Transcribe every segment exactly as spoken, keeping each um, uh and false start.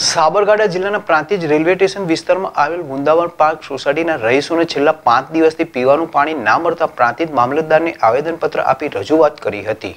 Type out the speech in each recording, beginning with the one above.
સાબરકાંઠા જિલ્લાના Prantij railway station વિસ્તારમાં આવેલ વૃંદાવન પાર્ક સોસાયટીના રહીશોને છેલ્લા પાંચ દિવસથી પીવાનું પાણી ના મળતા પ્રાંતિજ મામલતદારને આવેદનપત્ર આપી રજૂઆત કરી હતી।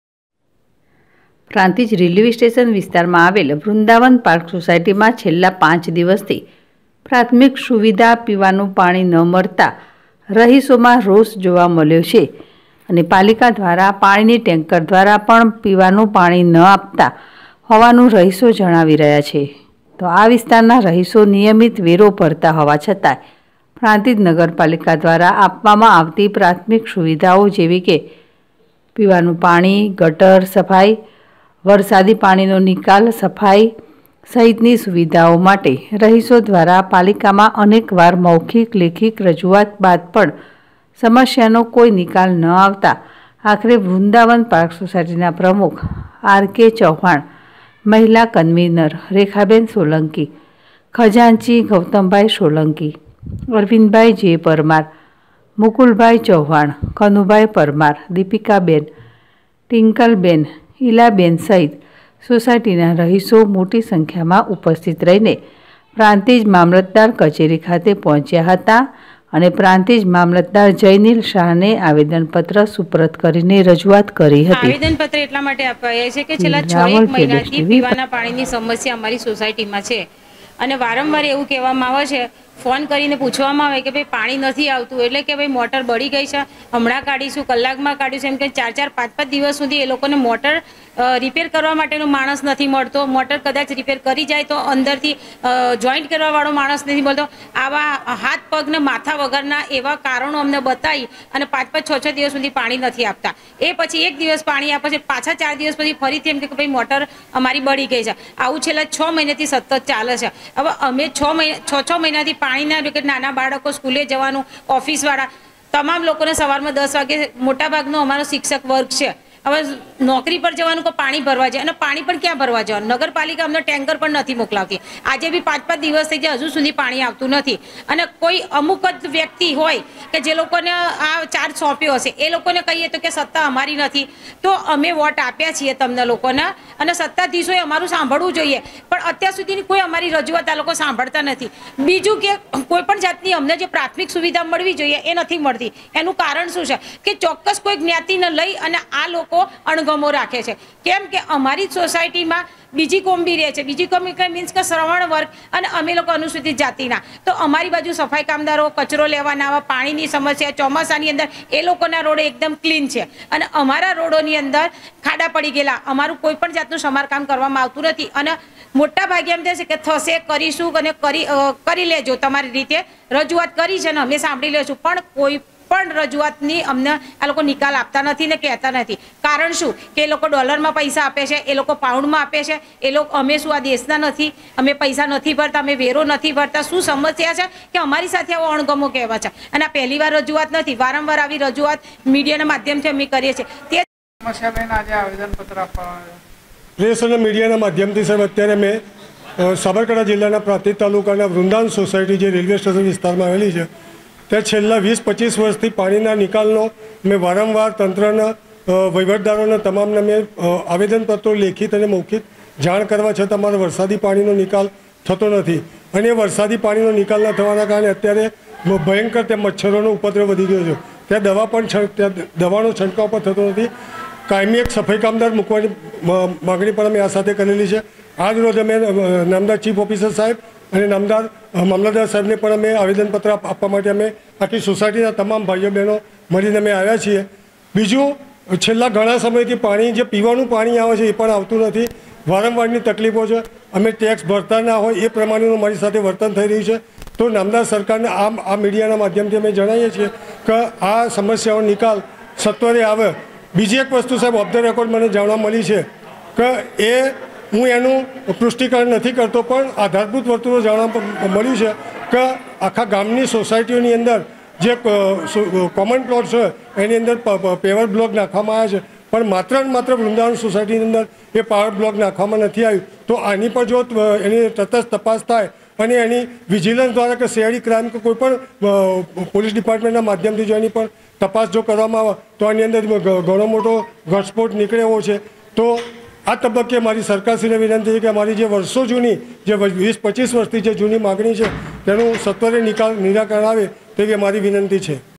પ્રાંતિજ રેલવે સ્ટેશન વિસ્તારમાં આવેલ વૃંદાવન પાર્ક સોસાયટીમાં છેલ્લા પાંચ દિવસથી પ્રાથમિક સુવિધા પીવાનું પાણી ન મળતા રહીશોમાં રોષ જોવા મળ્યો છે અને પાલિકા દ્વારા પાણીની ટેન્કર દ્વારા પણ પીવાનું પાણી ન આપતા હોવાનું રહીશો જણાવી રહ્યા છે। તો આ વિસ્તારના રહીશો નિયમિત વેરો ભરતા હોવા છતાં પ્રાંતિજ નગરપાલિકા દ્વારા આપવામાં આવતી પ્રાથમિક સુવિધાઓ જેવી કે પીવાનું પાણી, ગટર સફાઈ, વરસાદી પાણીનો નિકાલ, સફાઈ સહિતની સુવિધાઓ માટે રહીશો દ્વારા પાલિકામાં અનેકવાર મૌખિક લેખિત રજૂઆત બાદ પણ સમસ્યાનો કોઈ નિકાલ ન આવતા આખરે વૃંદાવન પાર્ક સોસાયટીના પ્રમુખ આર કે ચૌહાણ, મહિલા કન્વીનર રેખાબેન સોલંકી, ખજાનચી ગૌતમભાઈ સોલંકી, અરવિંદભાઈ જે પરમાર, મુકુલભાઈ ચૌહાણ, કનુભાઈ પરમાર, દીપિકાબેન, ટિંકલબેન, ઈલાબેન સહિત સોસાયટીના રહીશો મોટી સંખ્યામાં ઉપસ્થિત રહીને પ્રાંતિજ મામલતદાર કચેરી ખાતે પહોંચ્યા હતા અને પ્રાંતિજ મામલતદાર જયનીલ શાહને આવેદનપત્ર સુપ્રત કરીને રજૂઆત કરી હતી। આવેદનપત્ર એટલા માટે અપાયા છે કે છેલ્લા છ એક મહિનાથી પીવાના પાણીની સમસ્યા અમારી સોસાયટીમાં છે અને વારંવાર એવું કહેવામાં આવે છે, ફોન કરીને પૂછવામાં આવે કે ભાઈ પાણી નથી આવતું એટલે કે ભાઈ મોટર બળી ગઈ છે, હમણાં કાઢીશું, કલાકમાં કાઢીશું, એમ કે ચાર ચાર પાંચ પાંચ દિવસ સુધી એ લોકોને મોટર રિપેર કરવા માટેનો માણસ નથી મળતો। મોટર કદાચ રિપેર કરી જાય તો અંદરથી જોઈન્ટ કરવાવાળો માણસ નથી મળતો। આવા હાથ પગને માથા વગરના એવા કારણો અમને બતાવી અને પાંચ પાંચ છ છ દિવસ સુધી પાણી નથી આપતા। એ પછી એક દિવસ પાણી આપે છે, પાછા ચાર દિવસ પછી ફરીથી એમ કે ભાઈ મોટર અમારી બળી ગઈ છે। આવું છેલ્લા છ મહિનાથી સતત ચાલે છે। હવે અમે છ મહિના છ છ મહિનાથી પાણીના કે નાના બાળકો સ્કૂલે જવાનું, ઓફિસવાળા તમામ લોકોને સવારમાં દસ વાગે મોટાભાગનો અમારો શિક્ષક વર્ગ છે। હવે નોકરી પર જવાનું કે પાણી ભરવા જાય અને પાણી પણ ક્યાં ભરવા જવાનું? નગરપાલિકા અમને ટેન્કર પણ નથી મોકલાવતી। આજે બી પાંચ પાંચ દિવસ થઈ જાય હજુ સુધી પાણી આવતું નથી અને કોઈ અમુક જ વ્યક્તિ હોય કે જે લોકોને આ ચાર્જ સોંપ્યો હશે એ લોકોને કહીએ તો કે સત્તા અમારી નથી, તો અમે વોટ આપ્યા છીએ તમને લોકોને અને સત્તાધીશોએ અમારું સાંભળવું જોઈએ, પણ અત્યાર સુધીની કોઈ અમારી રજૂઆત આ લોકો સાંભળતા નથી। બીજું કે કોઈ પણ જાતની અમને જે પ્રાથમિક સુવિધા મળવી જોઈએ એ નથી મળતી। એનું કારણ શું છે કે ચોક્કસ કોઈ જ્ઞાતિને લઈ અને આ લોકો અણગમો રાખે છે। કેમ કે અમારી સોસાયટીમાં બીજી કોમ્બી રહે છે, બીજી કોમ્બી મીન્સ કે શ્રવણ વર્ગ અને અમે લોકો અનુસૂચિત જાતિના, તો અમારી બાજુ સફાઈ કામદારો કચરો લેવાના આવા પાણીની સમસ્યા ચોમાસાની અંદર એ લોકોના રોડ એકદમ ક્લીન છે અને અમારા રોડોની અંદર ખાડા પડી ગયેલા, અમારું કોઈ પણ જાતનું સમારકામ કરવામાં આવતું નથી અને મોટા ભાગે એમ થશે કે થશે, કરીશું અને કરી કરી લેજો, તમારી રીતે રજૂઆત કરી છે ને અમે સાંભળી લેશું, પણ કોઈ પણ રજૂઆતની અમને આ લોકો નિકાલ આપતા નથી ને કહેતા નથી। કારણ શું કે એ લોકો ડોલરમાં પૈસા આપે છે, એ લોકો પાઉન્ડમાં આપે છે, એ લોકો અમે શું આ દેશના નથી? અમે પૈસા નથી ભરતા, અમે વેરો નથી ભરતા? શું સમસ્યા છે કે અમારી સાથે આવો અણગમો કહેવા છે? અને આ પહેલી વાર રજૂઆત નથી, વારંવાર આવી રજૂઆત મીડિયાના માધ્યમથી અમે કરીએ છીએ। તે સમસ્યા લઈને આજે આવેદનપત્ર આપવામાં પ્રેસ અને મીડિયાના માધ્યમથી સાહેબ અત્યારે મેં સાબરકાંઠા જિલ્લાના પ્રાંતિજ તાલુકાના વૃંદાવન સોસાયટી જે રેલવે સ્ટેશન વિસ્તારમાં આવેલી છે ત્યાં છેલ્લા વીસ પચીસ વર્ષથી પાણીના નિકાલનો મેં વારંવાર તંત્રના વહીવટદારોને તમામને મેં આવેદનપત્રો લેખિત અને મૌખિક જાણ કરવા છતાં તમારો વરસાદી પાણીનો નિકાલ થતો નથી અને વરસાદી પાણીનો નિકાલ ન થવાના કારણે અત્યારે ભયંકર ત્યાં મચ્છરોનો ઉપદ્રવ વધી ગયો છે। ત્યાં દવા પણ ત્યાં દવાનો છંટકાવ પણ થતો નથી। કાયમી એક સફાઈ કામદાર મૂકવાની માગણી પણ અમે આ સાથે કરેલી છે। આજ રોજ અમે નામદાર ચીફ ઓફિસર સાહેબ અને નામદાર મામલતદાર સાહેબને પણ અમે આવેદનપત્ર આપવા માટે અમે આખી સોસાયટીના તમામ ભાઈઓ બહેનો મળીને અમે આવ્યા છીએ। બીજું, છેલ્લા ઘણા સમયથી પાણી જે પીવાનું પાણી આવે છે એ પણ આવતું નથી, વારંવારની તકલીફો છે। અમે ટેક્સ ભરતા ના હોય એ પ્રમાણેનું મારી સાથે વર્તન થઈ રહ્યું છે। તો નામદાર સરકારને આ આ મીડિયાના માધ્યમથી અમે જણાવીએ છીએ કે આ સમસ્યાનો નિકાલ સત્વરે આવે। બીજી એક વસ્તુ સાહેબ ઓફ ધ રેકોર્ડ મને જાણવા મળી છે કે એ હું એનું પુષ્ટિકરણ નથી કરતો, પણ આધારભૂત વર્તુળો જાણવા મળ્યું છે કે આખા ગામની સોસાયટીઓની અંદર જે કોમન પ્લોટ છે એની અંદર પેવર બ્લોક નાખવામાં આવ્યા છે, પણ માત્ર ને માત્ર વૃંદાવન સોસાયટીની અંદર એ પાવર બ્લોક નાખવામાં નથી આવ્યું। તો આની પર જો એની તટસ્થ તપાસ થાય અને એની વિજિલન્સ દ્વારા કે સીઆઈડી ક્રાઇમ કે કોઈ પણ પોલીસ ડિપાર્ટમેન્ટના માધ્યમથી જો એની પર તપાસ જો કરવામાં આવે તો આની અંદર ઘણો મોટો ઘટસ્ફોટ નીકળે એવો છે। તો આ તબક્કે મારી સરકારશ્રીને વિનંતી છે કે અમારી જે વર્ષો જૂની જે વીસ પચીસ વર્ષથી જે જૂની માગણી છે તેનું સત્વરે નિકાલ નિરાકરણ આવે તેવી અમારી વિનંતી છે.